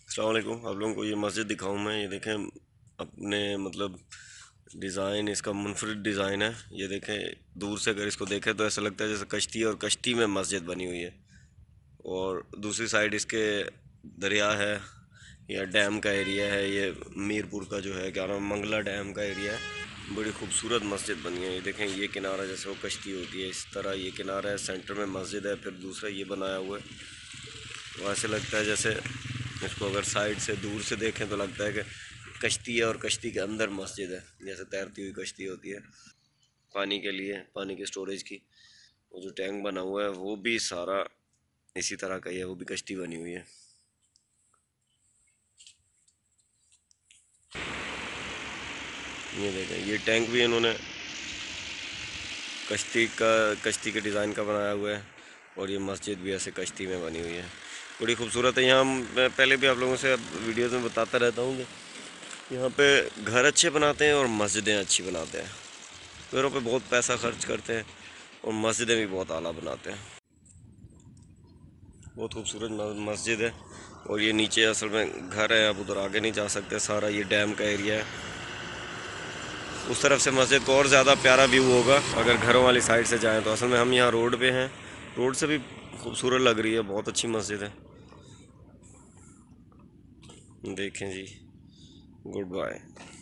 अस्सलाम वालेकुम। आप लोगों को ये मस्जिद दिखाऊं मैं। ये देखें अपने मतलब डिज़ाइन इसका मुनफरिद डिज़ाइन है। ये देखें, दूर से अगर इसको देखें तो ऐसा लगता है जैसे कश्ती और कश्ती में मस्जिद बनी हुई है। और दूसरी साइड इसके दरिया है या डैम का एरिया है। ये मीरपुर का जो है क्या नाम, मंगला डैम का एरिया है। बड़ी खूबसूरत मस्जिद बनी है। ये देखें, ये किनारा जैसे वो कश्ती होती है इस तरह ये किनारा है, सेंटर में मस्जिद है, फिर दूसरा ये बनाया हुआ है। तो ऐसे लगता है जैसे इसको अगर साइड से दूर से देखें तो लगता है कि कश्ती है और कश्ती के अंदर मस्जिद है, जैसे तैरती हुई कश्ती होती है पानी के लिए, पानी के स्टोरेज की। वो जो टैंक बना हुआ है वो भी सारा इसी तरह का ही है, वो भी कश्ती बनी हुई है। ये देखें, ये टैंक भी इन्होंने कश्ती के डिज़ाइन का बनाया हुआ है। और ये मस्जिद भी ऐसे कश्ती में बनी हुई है, बड़ी खूबसूरत है। यहाँ मैं पहले भी आप लोगों से वीडियोज़ में बताता रहता हूँ कि यहाँ पे घर अच्छे बनाते हैं और मस्जिदें अच्छी बनाते हैं। घरों पे बहुत पैसा खर्च करते हैं और मस्जिदें भी बहुत आला बनाते हैं। बहुत खूबसूरत मस्जिद है। और ये नीचे असल में घर है, अब उधर आगे नहीं जा सकते, सारा ये डैम का एरिया है। उस तरफ से मस्जिद को और ज़्यादा प्यारा व्यू होगा अगर घरों वाली साइड से जाएं तो। असल में हम यहाँ रोड पे हैं, रोड से भी खूबसूरत लग रही है, बहुत अच्छी मस्जिद है। देखें जी, गुड बाय।